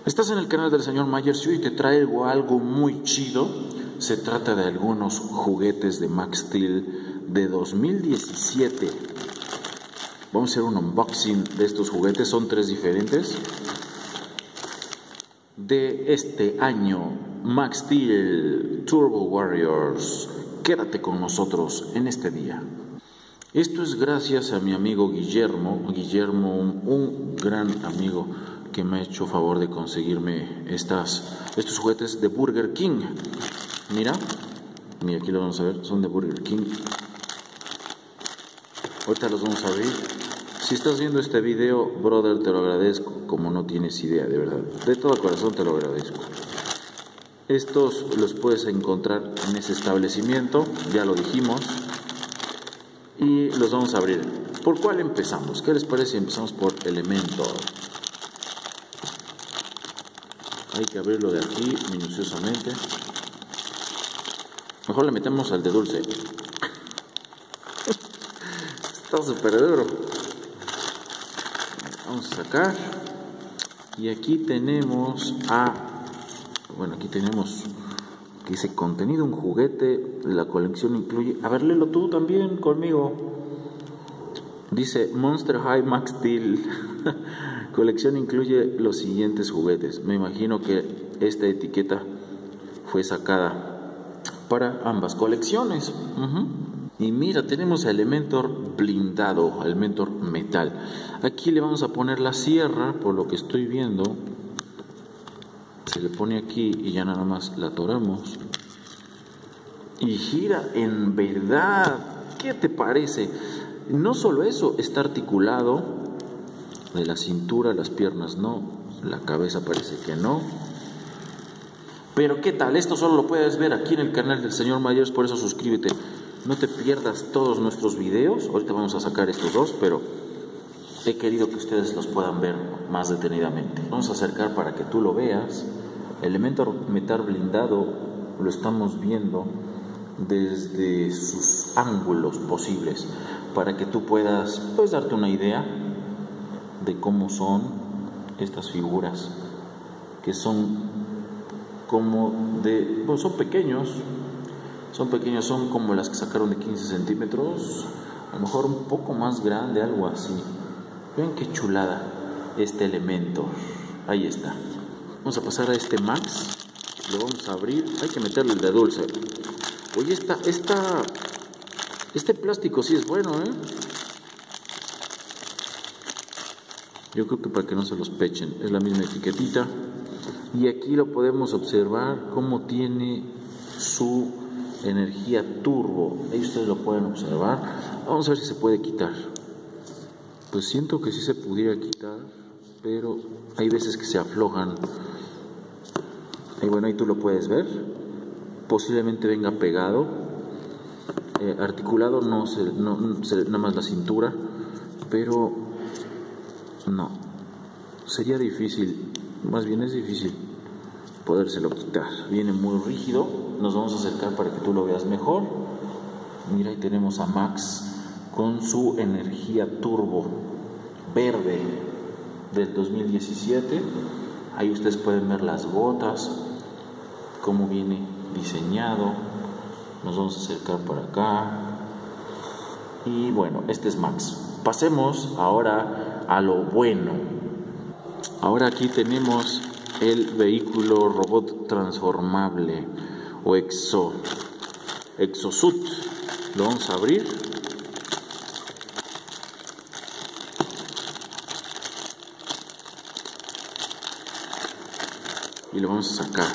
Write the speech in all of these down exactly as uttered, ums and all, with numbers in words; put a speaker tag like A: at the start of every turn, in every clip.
A: Estás en el canal del señor Myers y hoy te traigo algo muy chido. Se trata de algunos juguetes de Max Steel de dos mil diecisiete. Vamos a hacer un unboxing de estos juguetes, son tres diferentes. De este año, Max Steel Turbo Warriors. Quédate con nosotros en este día. Esto es gracias a mi amigo Guillermo, Guillermo, un, un gran amigo que me ha hecho favor de conseguirme estas, estos juguetes de Burger King. Mira, mira, aquí lo vamos a ver, son de Burger King. Ahorita los vamos a abrir. Si estás viendo este video, brother, te lo agradezco, como no tienes idea, de verdad. De todo corazón te lo agradezco. Estos los puedes encontrar en ese establecimiento, ya lo dijimos. Y los vamos a abrir. ¿Por cuál empezamos? ¿Qué les parece si empezamos por Elementor? Hay que abrirlo de aquí minuciosamente. Mejor le metemos al de dulce. Está súper duro. Vamos a sacar. Y aquí tenemos a... Bueno, aquí tenemos... que dice contenido, un juguete. La colección incluye... A ver, léelo tú también conmigo. Dice Monster High Max Steel. Colección incluye los siguientes juguetes. Me imagino que esta etiqueta fue sacada para ambas colecciones. Uh-huh. Y mira, tenemos a Elementor blindado, Elementor metal. Aquí le vamos a poner la sierra, por lo que estoy viendo. Se le pone aquí y ya nada más la atoramos. Y gira en verdad. ¿Qué te parece? No solo eso, está articulado. De la cintura, las piernas no, la cabeza parece que no. Pero ¿qué tal? Esto solo lo puedes ver aquí en el canal del señor Myers, por eso suscríbete. No te pierdas todos nuestros videos. Ahorita vamos a sacar estos dos, pero he querido que ustedes los puedan ver más detenidamente. Vamos a acercar para que tú lo veas. Elementor metal blindado lo estamos viendo desde sus ángulos posibles para que tú puedas pues, darte una idea de cómo son estas figuras que son como de, bueno, son pequeños, son pequeños, son como las que sacaron de quince centímetros, a lo mejor un poco más grande, algo así. Vean qué chulada este Elementor. Ahí está. Vamos a pasar a este Max, lo vamos a abrir, hay que meterle el de dulce. Oye, esta, esta, este plástico sí es bueno, ¿eh? Yo creo que para que no se los pechen, es la misma etiquetita. Y aquí lo podemos observar cómo tiene su energía turbo. Ahí ustedes lo pueden observar. Vamos a ver si se puede quitar. Pues siento que sí se pudiera quitar, pero hay veces que se aflojan. Y bueno, ahí tú lo puedes ver. Posiblemente venga pegado. Eh, articulado no se, no, se, nada más la cintura, pero... no, sería difícil, más bien es difícil podérselo quitar. Viene muy rígido, nos vamos a acercar para que tú lo veas mejor. Mira, ahí tenemos a Max con su energía turbo verde del dos mil diecisiete. Ahí ustedes pueden ver las gotas, cómo viene diseñado. Nos vamos a acercar para acá. Y bueno, este es Max. Pasemos ahora a lo bueno. Ahora aquí tenemos el vehículo robot transformable o exo exosuit. Lo vamos a abrir. Y lo vamos a sacar.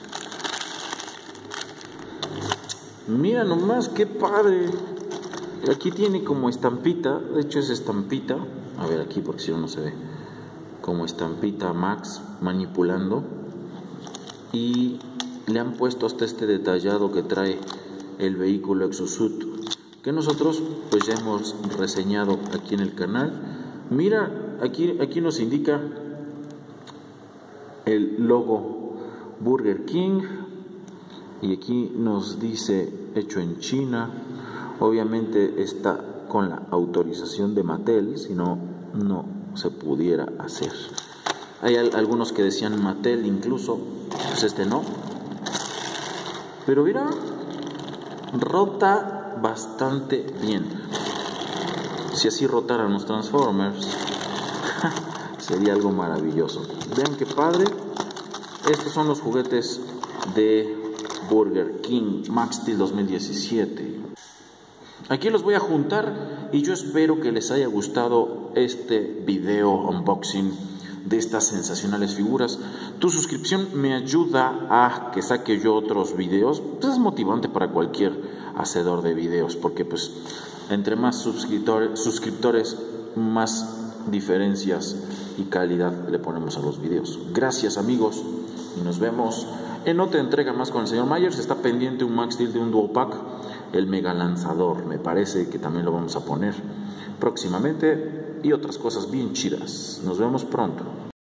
A: Mira nomás qué padre. Aquí tiene como estampita, de hecho es estampita. A ver aquí porque si no no se ve. Como estampita Max manipulando. Y le han puesto hasta este detallado que trae el vehículo exosuit, que nosotros pues ya hemos reseñado aquí en el canal. Mira, aquí, aquí nos indica el logo Burger King. Y aquí nos dice hecho en China. Obviamente está con la autorización de Mattel, si no, no se pudiera hacer. Hay al, algunos que decían Mattel incluso, pues este no. Pero mira, rota bastante bien. Si así rotaran los Transformers, sería algo maravilloso. Vean qué padre. Estos son los juguetes de Burger King Max Steel dos mil diecisiete. Aquí los voy a juntar y yo espero que les haya gustado este video unboxing de estas sensacionales figuras. Tu suscripción me ayuda a que saque yo otros videos. Pues es motivante para cualquier hacedor de videos, porque pues entre más suscriptores, suscriptores más diferencias y calidad le ponemos a los videos. Gracias amigos y nos vemos en otra entrega más con el señor Myers. Está pendiente un Max Steel de un Duo Pack, el Mega Lanzador, me parece que también lo vamos a poner próximamente, y otras cosas bien chidas. Nos vemos pronto.